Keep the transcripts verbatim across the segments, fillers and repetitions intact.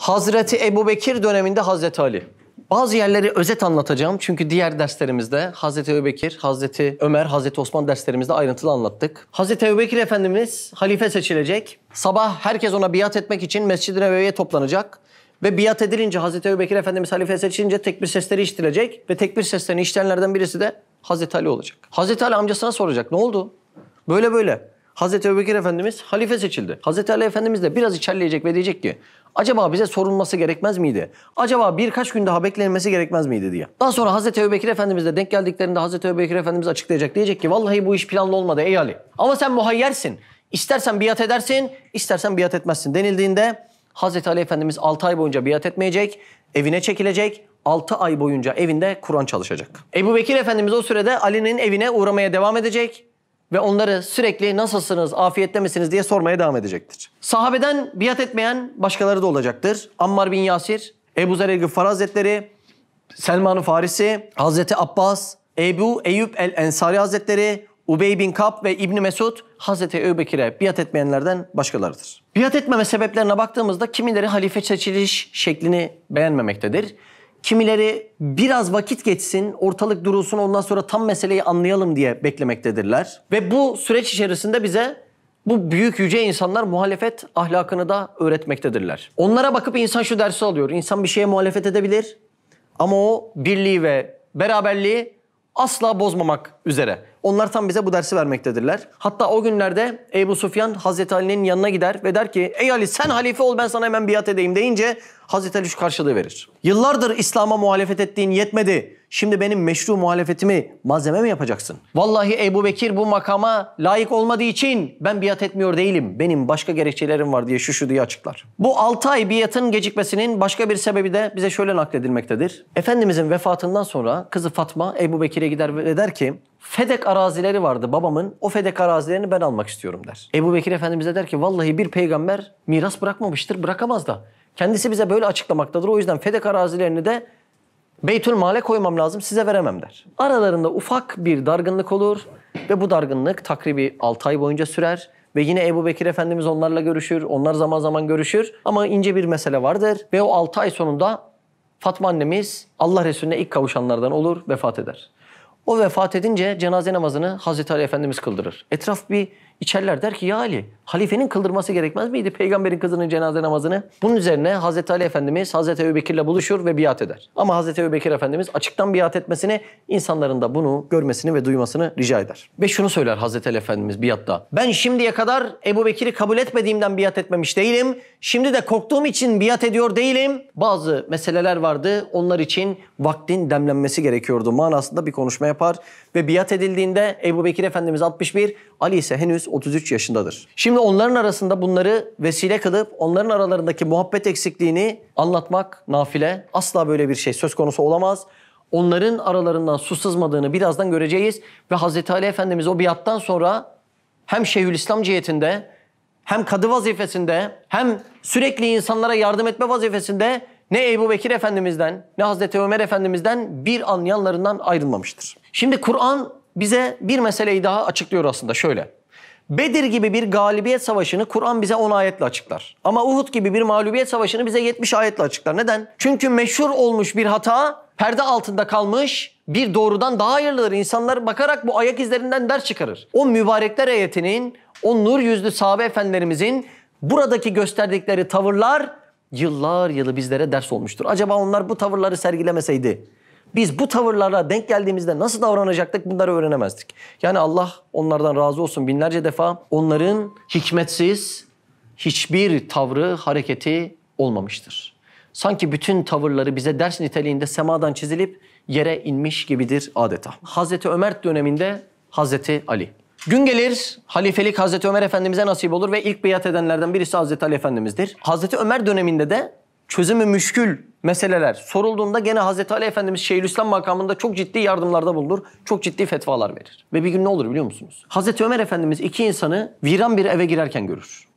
Hazreti Ebubekir döneminde Hazreti Ali. Bazı yerleri özet anlatacağım çünkü diğer derslerimizde Hazreti Ebubekir, Hazreti Ömer, Hazreti Osman derslerimizde ayrıntılı anlattık. Hazreti Ebubekir Efendimiz halife seçilecek. Sabah herkes ona biat etmek için Mescid-i Nebevi'ye toplanacak. Ve biat edilince Hazreti Ebubekir Efendimiz halife seçilince tekbir sesleri işitilecek. Ve tekbir seslerini işleyenlerden birisi de Hazreti Ali olacak. Hazreti Ali amcasına soracak, ne oldu? Böyle böyle. Hazreti Ebubekir Efendimiz halife seçildi. Hazreti Ali Efendimiz de biraz içerleyecek ve diyecek ki acaba bize sorulması gerekmez miydi? Acaba birkaç gün daha beklenmesi gerekmez miydi diye. Daha sonra Hazreti Ebubekir Efendimizle denk geldiklerinde Hazreti Ebubekir Efendimiz açıklayacak. Diyecek ki vallahi bu iş planlı olmadı ey Ali. Ama sen muhayyersin. İstersen biat edersin, istersen biat etmezsin denildiğinde Hazreti Ali Efendimiz altı ay boyunca biat etmeyecek, evine çekilecek. altı ay boyunca evinde Kur'an çalışacak. Ebubekir Efendimiz o sürede Ali'nin evine uğramaya devam edecek. Ve onları sürekli nasılsınız, afiyette misiniz diye sormaya devam edecektir. Sahabeden biat etmeyen başkaları da olacaktır. Ammar bin Yasir, Ebu Zer el-Gıffar Hazretleri, Selman-ı Farisi, Hazreti Abbas, Ebu Eyyub el-Ensari Hazretleri, Ubey bin Kab ve İbni Mesud Hazreti Ebubekir'e biat etmeyenlerden başkalarıdır. Biat etmeme sebeplerine baktığımızda kimileri halife seçiliş şeklini beğenmemektedir. Kimileri biraz vakit geçsin, ortalık durulsun ondan sonra tam meseleyi anlayalım diye beklemektedirler. Ve bu süreç içerisinde bize bu büyük yüce insanlar muhalefet ahlakını da öğretmektedirler. Onlara bakıp insan şu dersi alıyor. İnsan bir şeye muhalefet edebilir ama o birliği ve beraberliği asla bozmamak üzere. Onlar tam bize bu dersi vermektedirler. Hatta o günlerde Ebu Sufyan Hazreti Ali'nin yanına gider ve der ki ey Ali sen halife ol ben sana hemen biat edeyim deyince Hazreti Ali şu karşılığı verir. Yıllardır İslam'a muhalefet ettiğin yetmedi. Şimdi benim meşru muhalefetimi malzeme mi yapacaksın? Vallahi Ebubekir bu makama layık olmadığı için ben biat etmiyor değilim. Benim başka gerekçelerim var diye şu şu diye açıklar. Bu altı ay biatın gecikmesinin başka bir sebebi de bize şöyle nakledilmektedir. Efendimizin vefatından sonra kızı Fatma Ebubekir'e gider ve der ki Fedek arazileri vardı babamın. O Fedek arazilerini ben almak istiyorum der. Ebubekir Efendimiz de der ki vallahi bir peygamber miras bırakmamıştır, bırakamaz da. Kendisi bize böyle açıklamaktadır. O yüzden Fedek arazilerini de Beytülmal'e koymam lazım, size veremem der. Aralarında ufak bir dargınlık olur ve bu dargınlık takribi altı ay boyunca sürer. Ve yine Ebubekir Efendimiz onlarla görüşür, onlar zaman zaman görüşür. Ama ince bir mesele vardır ve o altı ay sonunda Fatma annemiz Allah Resulüne ilk kavuşanlardan olur, vefat eder. O vefat edince cenaze namazını Hazreti Ali Efendimiz kıldırır. Etraf bir içerler der ki ya Ali, halifenin kıldırması gerekmez miydi peygamberin kızının cenaze namazını? Bunun üzerine Hazreti Ali Efendimiz Hazreti Ebubekir'le buluşur ve biat eder. Ama Hazreti Ebubekir Efendimiz açıktan biat etmesini, insanların da bunu görmesini ve duymasını rica eder. Ve şunu söyler Hazreti Ali Efendimiz biatta. Ben şimdiye kadar Ebubekir'i kabul etmediğimden biat etmemiş değilim. Şimdi de korktuğum için biat ediyor değilim. Bazı meseleler vardı. Onlar için vaktin demlenmesi gerekiyordu manasında bir konuşma yapar. Ve biat edildiğinde Ebubekir Efendimiz altmış bir, Ali ise henüz otuz üç yaşındadır. Şimdi onların arasında bunları vesile kılıp onların aralarındaki muhabbet eksikliğini anlatmak nafile. Asla böyle bir şey söz konusu olamaz. Onların aralarından su sızmadığını birazdan göreceğiz. Ve Hazreti Ali Efendimiz o biattan sonra hem Şeyhülislam cihetinde hem kadı vazifesinde hem sürekli insanlara yardım etme vazifesinde ne Ebubekir Efendimiz'den ne Hazreti Ömer Efendimiz'den bir an yanlarından ayrılmamıştır. Şimdi Kur'an bize bir meseleyi daha açıklıyor aslında şöyle. Bedir gibi bir galibiyet savaşını Kur'an bize on ayetle açıklar. Ama Uhud gibi bir mağlubiyet savaşını bize yetmiş ayetle açıklar. Neden? Çünkü meşhur olmuş bir hata perde altında kalmış bir doğrudan daha hayırlıdır. İnsanlar bakarak bu ayak izlerinden ders çıkarır. O mübarekler ayetinin, o nur yüzlü sahabe efendilerimizin buradaki gösterdikleri tavırlar yıllar yılı bizlere ders olmuştur. Acaba onlar bu tavırları sergilemeseydi biz bu tavırlara denk geldiğimizde nasıl davranacaktık bunları öğrenemezdik. Yani Allah onlardan razı olsun binlerce defa onların hikmetsiz hiçbir tavrı, hareketi olmamıştır. Sanki bütün tavırları bize ders niteliğinde semadan çizilip yere inmiş gibidir adeta. Hazreti Ömer döneminde Hazreti Ali. Gün gelir halifelik Hazreti Ömer Efendimiz'e nasip olur ve ilk biat edenlerden birisi Hazreti Ali Efendimiz'dir. Hazreti Ömer döneminde de çözümü müşkül meseleler sorulduğunda gene Hazreti Ali Efendimiz Şeyhülislam makamında çok ciddi yardımlarda bulunur. Çok ciddi fetvalar verir. Ve bir gün ne olur biliyor musunuz? Hazreti Ömer Efendimiz iki insanı viran bir eve girerken görür.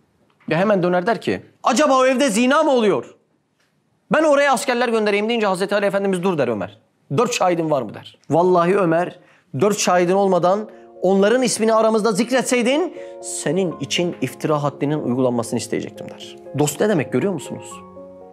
Ve hemen döner der ki acaba o evde zina mı oluyor? Ben oraya askerler göndereyim deyince Hazreti Ali Efendimiz dur der Ömer. Dört şahidin var mı der. Vallahi Ömer dört şahidin olmadan onların ismini aramızda zikretseydin senin için iftira haddinin uygulanmasını isteyecektim der. Dost ne demek görüyor musunuz?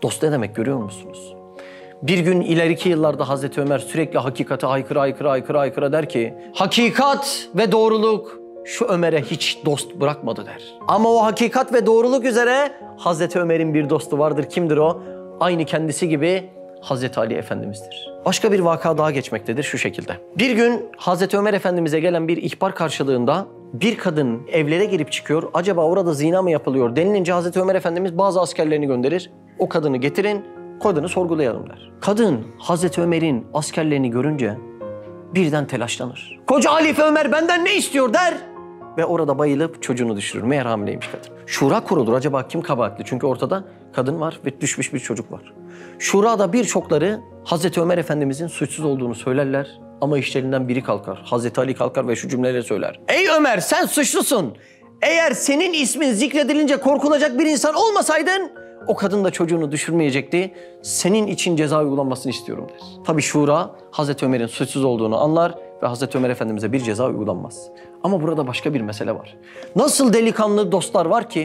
Dost ne demek görüyor musunuz? Bir gün ileriki yıllarda Hazreti Ömer sürekli hakikate aykırı aykırı aykırı aykırı der ki hakikat ve doğruluk şu Ömer'e hiç dost bırakmadı der. Ama o hakikat ve doğruluk üzere Hazreti Ömer'in bir dostu vardır. Kimdir o? Aynı kendisi gibi Hazreti Ali Efendimiz'dir. Başka bir vaka daha geçmektedir şu şekilde. Bir gün Hazreti Ömer Efendimiz'e gelen bir ihbar karşılığında bir kadın evlere girip çıkıyor. Acaba orada zina mı yapılıyor denilince Hazreti Ömer Efendimiz bazı askerlerini gönderir. O kadını getirin, kadını sorgulayalım der. Kadın Hazreti Ömer'in askerlerini görünce birden telaşlanır. Koca Halife Ömer benden ne istiyor der. Ve orada bayılıp çocuğunu düşürür. Meğer hamileymiş kadın. Şura kurulur. Acaba kim kabahatli? Çünkü ortada kadın var ve düşmüş bir çocuk var. Şurada birçokları Hazreti Ömer Efendimizin suçsuz olduğunu söylerler. Ama işlerinden biri kalkar. Hazreti Ali kalkar ve şu cümleleri söyler. Ey Ömer sen suçlusun. Eğer senin ismin zikredilince korkulacak bir insan olmasaydın o kadın da çocuğunu düşürmeyecekti. Senin için ceza uygulanmasını istiyorum der. Tabii Şura Hazreti Ömer'in suçsuz olduğunu anlar ve Hazreti Ömer Efendimiz'e bir ceza uygulanmaz. Ama burada başka bir mesele var. Nasıl delikanlı dostlar var ki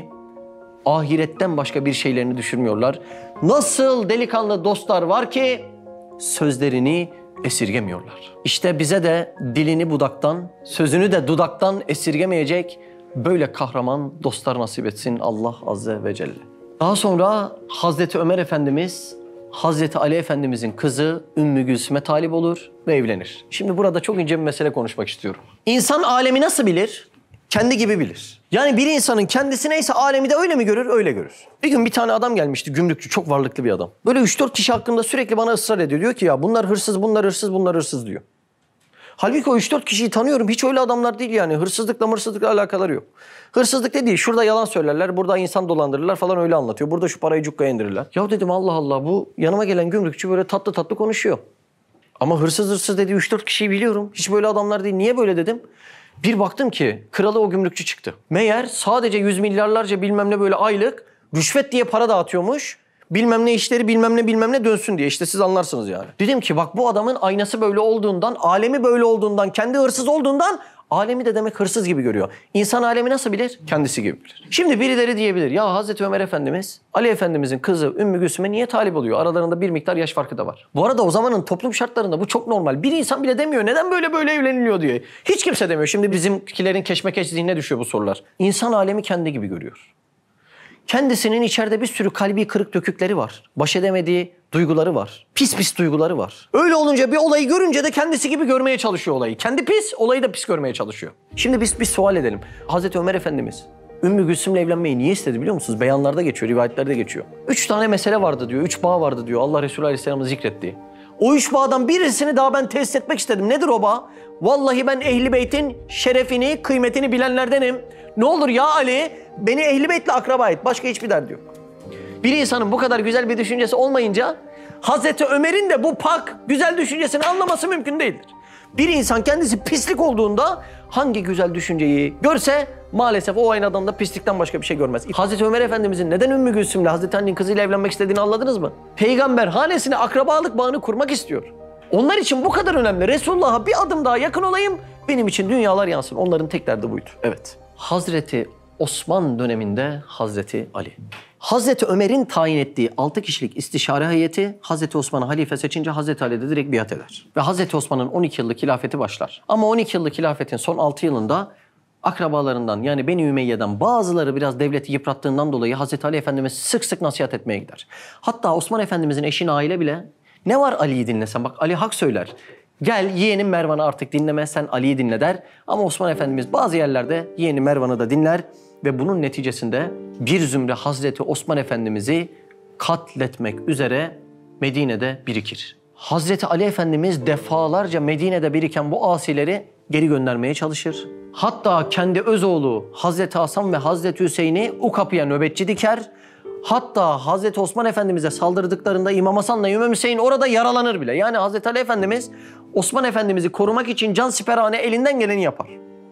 ahiretten başka bir şeylerini düşürmüyorlar. Nasıl delikanlı dostlar var ki sözlerini esirgemiyorlar. İşte bize de dilini budaktan, sözünü de dudaktan esirgemeyecek böyle kahraman dostlar nasip etsin Allah Azze ve Celle. Daha sonra Hazreti Ömer Efendimiz, Hazreti Ali Efendimizin kızı Ümmü Gülsüm'e talip olur ve evlenir. Şimdi burada çok ince bir mesele konuşmak istiyorum. İnsan alemi nasıl bilir? Kendi gibi bilir. Yani bir insanın kendisi neyse alemi de öyle mi görür? Öyle görür. Bir gün bir tane adam gelmişti, gümrükçü, çok varlıklı bir adam. Böyle üç dört kişi hakkında sürekli bana ısrar ediyor. Diyor ki ya bunlar hırsız, bunlar hırsız, bunlar hırsız diyor. Halbuki o üç dört kişiyi tanıyorum. Hiç öyle adamlar değil yani. Hırsızlıkla mırsızlıkla alakaları yok. Hırsızlık ne değil. Şurada yalan söylerler, burada insan dolandırırlar falan öyle anlatıyor. Burada şu parayı cukkaya indirirler. Ya dedim Allah Allah bu yanıma gelen gümrükçü böyle tatlı tatlı konuşuyor. Ama hırsız hırsız dediği üç dört kişiyi biliyorum. Hiç böyle adamlar değil. Niye böyle dedim? Bir baktım ki kralı o gümrükçü çıktı. Meğer sadece yüz milyarlarca bilmem ne böyle aylık rüşvet diye para dağıtıyormuş. Bilmem ne işleri bilmem ne bilmem ne dönsün diye. İşte siz anlarsınız yani. Dedim ki bak bu adamın aynası böyle olduğundan, alemi böyle olduğundan, kendi hırsız olduğundan alemi de demek hırsız gibi görüyor. İnsan alemi nasıl bilir? Kendisi gibi bilir. Şimdi birileri diyebilir ya Hazreti Ömer Efendimiz Ali Efendimizin kızı Ümmü Gülsüm'e niye talip oluyor? Aralarında bir miktar yaş farkı da var. Bu arada o zamanın toplum şartlarında bu çok normal. Bir insan bile demiyor neden böyle böyle evleniliyor diye. Hiç kimse demiyor. Şimdi bizimkilerin keşmekeş zihnine düşüyor bu sorular. İnsan alemi kendi gibi görüyor. Kendisinin içeride bir sürü kalbi kırık dökükleri var. Baş edemediği duyguları var. Pis pis duyguları var. Öyle olunca bir olayı görünce de kendisi gibi görmeye çalışıyor olayı. Kendi pis, olayı da pis görmeye çalışıyor. Şimdi biz bir sual edelim. Hazreti Ömer Efendimiz Ümmü Gülsüm'le evlenmeyi niye istedi biliyor musunuz? Beyanlarda geçiyor, rivayetlerde geçiyor. Üç tane mesele vardı diyor, üç bağ vardı diyor Allah Resulü Aleyhisselam'ı zikrettiği. O üç bağdan birisini daha ben tesis etmek istedim. Nedir o bağ? Vallahi ben Ehl-i Beyt'in şerefini, kıymetini bilenlerdenim. Ne olur ya Ali, beni Ehl-i Beyt'le akraba et. Başka hiçbir derdi yok. Bir insanın bu kadar güzel bir düşüncesi olmayınca Hazreti Ömer'in de bu pak, güzel düşüncesini anlaması mümkün değildir. Bir insan kendisi pislik olduğunda hangi güzel düşünceyi görse maalesef o aynadan da pislikten başka bir şey görmez. Hazreti Ömer Efendimizin neden Ümmü Gülsüm'le Hazreti Ali'nin kızıyla evlenmek istediğini anladınız mı? Peygamber hanesine akrabalık bağını kurmak istiyor. Onlar için bu kadar önemli. Resulullah'a bir adım daha yakın olayım, benim için dünyalar yansın. Onların tek derdi buydu. Evet. Hazreti Osman döneminde Hazreti Ali. Hazreti Ömer'in tayin ettiği altı kişilik istişare heyeti Hazreti Osman'ı halife seçince Hazreti Ali de direkt biat eder. Ve Hazreti Osman'ın on iki yıllık hilafeti başlar. Ama on iki yıllık hilafetin son altı yılında akrabalarından yani Beni Ümeyye'den bazıları biraz devleti yıprattığından dolayı Hazreti Ali Efendimiz sık sık nasihat etmeye gider. Hatta Osman Efendimizin eşi Naile bile ne var Ali'yi dinlesen bak Ali hak söyler. Gel yeğenim Mervan'ı artık dinleme sen Ali'yi dinle der. Ama Osman Efendimiz bazı yerlerde yeğeni Mervan'ı da dinler. Ve bunun neticesinde bir zümre Hazreti Osman Efendimiz'i katletmek üzere Medine'de birikir. Hazreti Ali Efendimiz defalarca Medine'de biriken bu asileri geri göndermeye çalışır. Hatta kendi öz oğlu Hazreti Hasan ve Hazreti Hüseyin'i o kapıya nöbetçi diker. Hatta Hazreti Osman Efendimiz'e saldırdıklarında İmam Hasan'la İmam Hüseyin orada yaralanır bile. Yani Hazreti Ali Efendimiz Osman Efendimiz'i korumak için cansiperane elinden geleni yapar.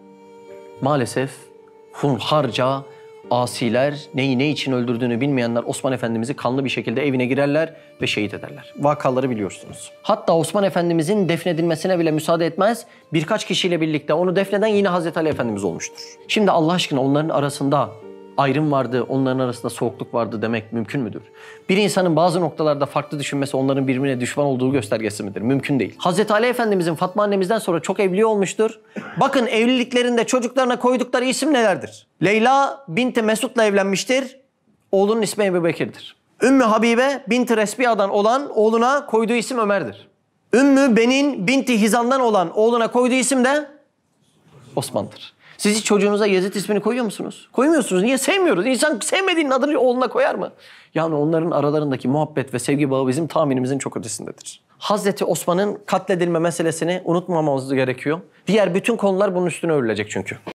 Maalesef hunharca asiler neyi ne için öldürdüğünü bilmeyenler Osman Efendimiz'i kanlı bir şekilde evine girerler ve şehit ederler. Vakaları biliyorsunuz. Hatta Osman Efendimiz'in defnedilmesine bile müsaade etmez. Birkaç kişiyle birlikte onu defneden yine Hazreti Ali Efendimiz olmuştur. Şimdi Allah aşkına onların arasında ayrım vardı, onların arasında soğukluk vardı demek mümkün müdür? Bir insanın bazı noktalarda farklı düşünmesi onların birbirine düşman olduğu göstergesi midir? Mümkün değil. Hazreti Ali Efendimizin Fatma annemizden sonra çok evli olmuştur. Bakın evliliklerinde çocuklarına koydukları isim nelerdir? Leyla binti Mesud'la evlenmiştir. Oğlunun ismi Ebu Bekir'dir. Ümmü Habibe binti Resbiya'dan olan oğluna koyduğu isim Ömer'dir. Ümmü Benin binti Hizan'dan olan oğluna koyduğu isim de Osman'dır. Siz hiç çocuğunuza Yezid ismini koyuyor musunuz? Koymuyorsunuz. Niye? Sevmiyoruz. İnsan sevmediğinin adını oğluna koyar mı? Yani onların aralarındaki muhabbet ve sevgi bağı bizim tahminimizin çok ötesindedir. Hazreti Osman'ın katledilme meselesini unutmamamız gerekiyor. Diğer bütün konular bunun üstüne örülecek çünkü.